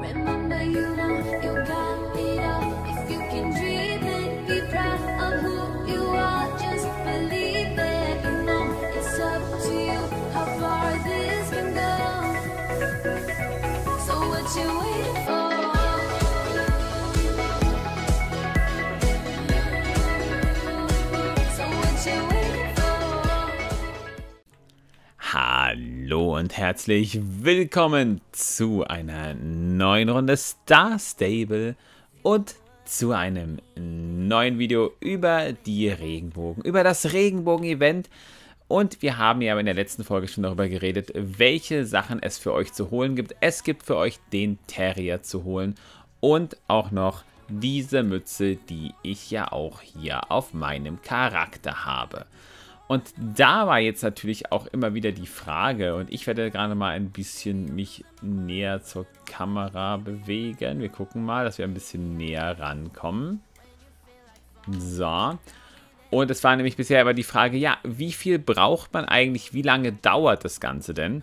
Remember, you got it all. If you can dream it, be proud of who you are. Just believe it. You know it's up to you how far this can go. So what you waiting for? So what you waiting for? Hallo und herzlich willkommen zu einer neuen Runde Star Stable und zu einem neuen Video über die Regenbogen, über das Regenbogen-Event. Und wir haben ja in der letzten Folge schon darüber geredet, welche Sachen es für euch zu holen gibt. Es gibt für euch den Terrier zu holen und auch noch diese Mütze, die ich ja auch hier auf meinem Charakter habe. Und da war jetzt natürlich auch immer wieder die Frage, und ich werde gerade mal ein bisschen mich näher zur Kamera bewegen. Wir gucken mal, dass wir ein bisschen näher rankommen. So. Und es war nämlich bisher aber die Frage, ja, wie viel braucht man eigentlich, wie lange dauert das Ganze denn?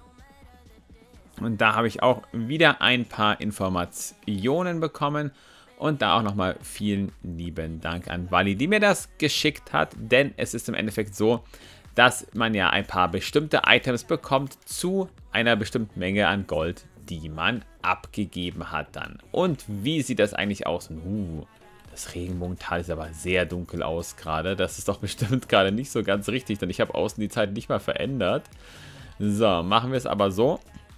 Und da habe ich auch wieder ein paar Informationen bekommen. Und da auch nochmal vielen lieben Dank an Wally, die mir das geschickt hat. Denn es ist im Endeffekt so, dass man ja ein paar bestimmte Items bekommt zu einer bestimmten Menge an Gold, die man abgegeben hat dann. Und wie sieht das eigentlich aus? Das Regenbogental sieht aber sehr dunkel aus gerade. Das ist doch bestimmt gerade nicht so ganz richtig, denn ich habe außen die Zeit nicht mal verändert. So, machen wir es aber so.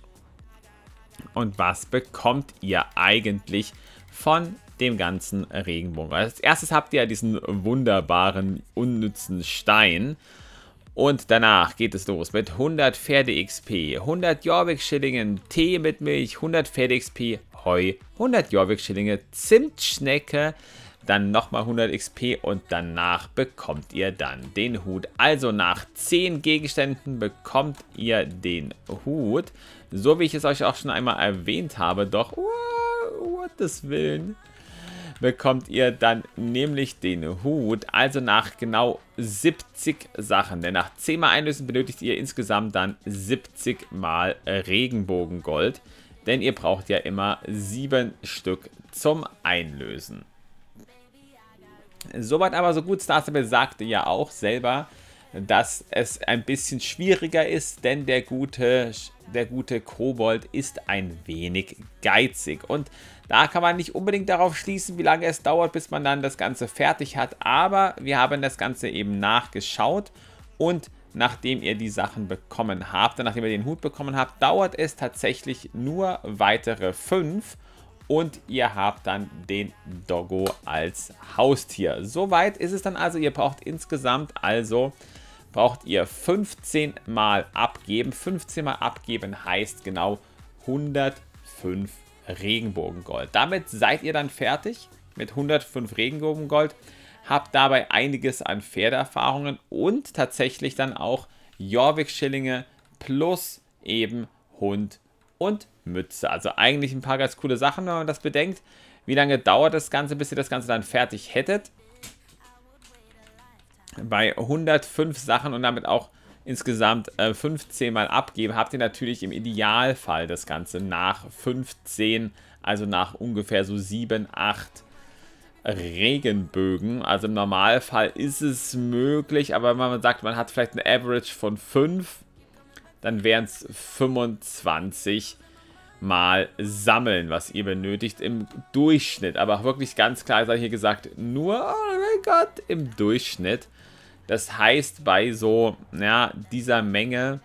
Und was bekommt ihr eigentlich von dem ganzen Regenbogen? Als erstes habt ihr ja diesen wunderbaren, unnützen Stein. Und danach geht es los mit 100 Pferde-XP, 100 Jorvik-Schillingen, Tee mit Milch, 100 Pferde-XP, Heu, 100 Jorvik-Schillinge, Zimtschnecke, dann nochmal 100 XP und danach bekommt ihr dann den Hut. Also nach 10 Gegenständen bekommt ihr den Hut. So wie ich es euch auch schon einmal erwähnt habe, doch, Gottes Willen, bekommt ihr dann nämlich den Hut, also nach genau 70 Sachen. Denn nach 10 Mal Einlösen benötigt ihr insgesamt dann 70 Mal Regenbogengold. Denn ihr braucht ja immer 7 Stück zum Einlösen. Soweit aber so gut. Star Stable sagte ja auch selber, dass es ein bisschen schwieriger ist, denn der gute Kobold ist ein wenig geizig. Und da kann man nicht unbedingt darauf schließen, wie lange es dauert, bis man dann das Ganze fertig hat. Aber wir haben das Ganze eben nachgeschaut und nachdem ihr die Sachen bekommen habt, nachdem ihr den Hut bekommen habt, dauert es tatsächlich nur weitere 5 und ihr habt dann den Doggo als Haustier. Soweit ist es dann also. Ihr braucht insgesamt braucht ihr 15 Mal abgeben. 15 Mal abgeben heißt genau 105 Regenbogengold. Damit seid ihr dann fertig mit 105 Regenbogengold. Habt dabei einiges an Pferdeerfahrungen und tatsächlich dann auch Jorvik-Schillinge plus eben Hund und Mütze. Also eigentlich ein paar ganz coole Sachen, wenn man das bedenkt. Wie lange dauert das Ganze, bis ihr das Ganze dann fertig hättet? Bei 105 Sachen und damit auch insgesamt 15 Mal abgeben, habt ihr natürlich im Idealfall das Ganze nach 15, also nach ungefähr so 7, 8 Regenbögen. Also im Normalfall ist es möglich, aber wenn man sagt, man hat vielleicht ein Average von 5, dann wären es 25 Mal sammeln, was ihr benötigt im Durchschnitt. Aber wirklich ganz klar sei hier gesagt, nur, oh mein Gott, im Durchschnitt. Das heißt, bei so dieser Menge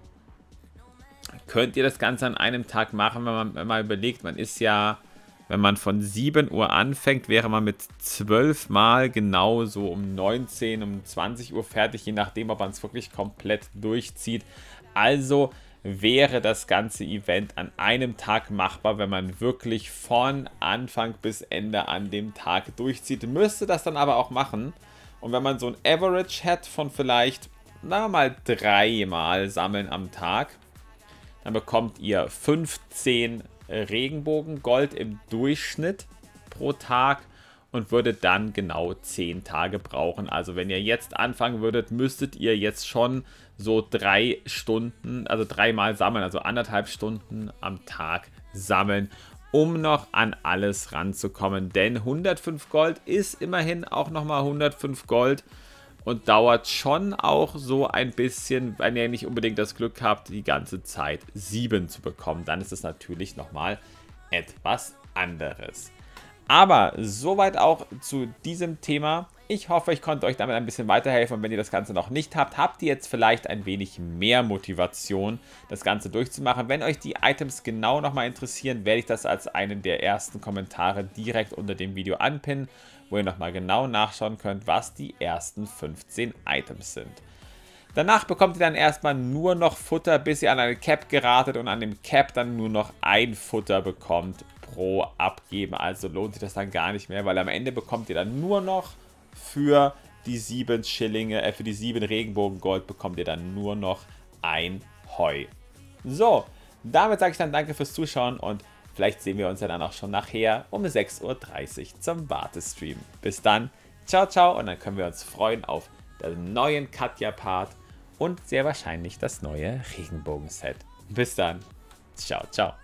könnt ihr das Ganze an einem Tag machen, wenn man mal überlegt, man ist ja, wenn man von 7 Uhr anfängt, wäre man mit 12 Mal genau so um 19, um 20 Uhr fertig, je nachdem, ob man es wirklich komplett durchzieht. Also wäre das ganze Event an einem Tag machbar, wenn man wirklich von Anfang bis Ende an dem Tag durchzieht. Müsste das dann aber auch machen. Und wenn man so ein Average hat von vielleicht, sagen wir mal, 3 Mal sammeln am Tag, dann bekommt ihr 15 Regenbogengold im Durchschnitt pro Tag und würdet dann genau 10 Tage brauchen. Also wenn ihr jetzt anfangen würdet, müsstet ihr jetzt schon so 3 Stunden, also 3 Mal sammeln, also 1,5 Stunden am Tag sammeln, um noch an alles ranzukommen. Denn 105 Gold ist immerhin auch nochmal 105 Gold und dauert schon auch so ein bisschen, wenn ihr nicht unbedingt das Glück habt, die ganze Zeit 7 zu bekommen. Dann ist es natürlich nochmal etwas anderes. Aber soweit auch zu diesem Thema. Ich hoffe, ich konnte euch damit ein bisschen weiterhelfen. Und wenn ihr das Ganze noch nicht habt, habt ihr jetzt vielleicht ein wenig mehr Motivation, das Ganze durchzumachen. Wenn euch die Items genau nochmal interessieren, werde ich das als einen der ersten Kommentare direkt unter dem Video anpinnen, wo ihr nochmal genau nachschauen könnt, was die ersten 15 Items sind. Danach bekommt ihr dann erstmal nur noch Futter, bis ihr an eine Cap geratet und an dem Cap dann nur noch ein Futter bekommt pro Abgeben. Also lohnt sich das dann gar nicht mehr, weil am Ende bekommt ihr dann nur noch für die 7 Schillinge, für die 7 Regenbogengold bekommt ihr dann nur noch ein Heu. So, damit sage ich dann danke fürs Zuschauen und vielleicht sehen wir uns ja dann auch schon nachher um 6:30 Uhr zum Wartestream. Bis dann, ciao, ciao und dann können wir uns freuen auf den neuen Katja-Part und sehr wahrscheinlich das neue Regenbogen-Set. Bis dann, ciao, ciao.